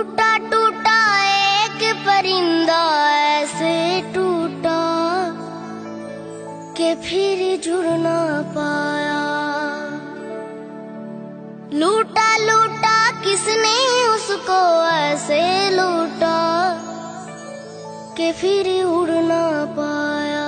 टूटा टूटा एक परिंदा ऐसे टूटा कि फिर जुड़ ना पाया। लूटा लूटा किसने उसको ऐसे लूटा कि फिर उड़ ना पाया।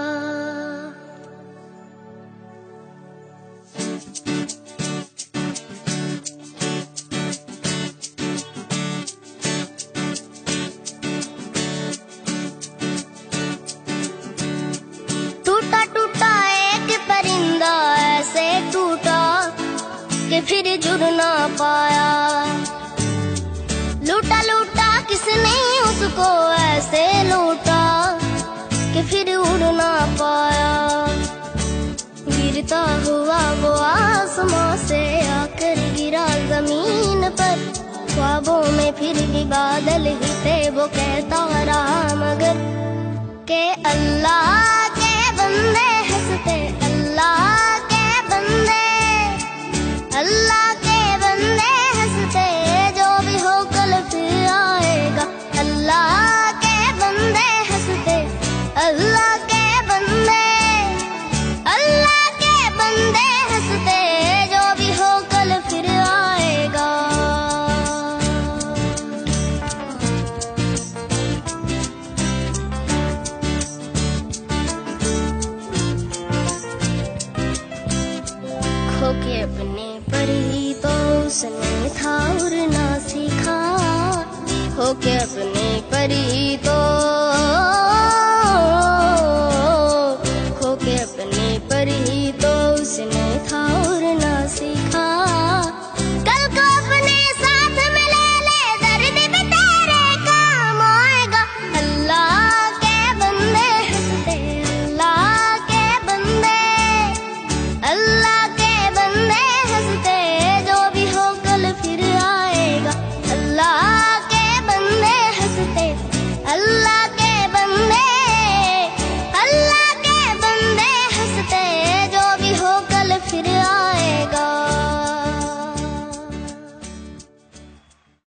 टूटा टूटा एक परिंदा ऐसे टूटा कि फिर जुड़ ना पाया। लूटा लूटा किसने उसको ऐसे लूटा कि फिर उड़ ना पाया। गिरता हुआ वो आसमां से आकर गिरा जमीन पर। ख्वाबों में फिर भी बादल ही थे, वो कहता रहा मगर के अल्लाह के बंदे हंसते, अल्लाह के बंदे, अल्लाह के बंदे हंसते, जो भी हो कल फिर आएगा। अल्लाह के बंदे हंसते, अल्लाह के बंदे, अल्लाह के बंदे हंसते, जो भी हो कल फिर आएगा। खो के अपने पर ही तो उसने था उड़ना सीखा। खो के अपने पर ही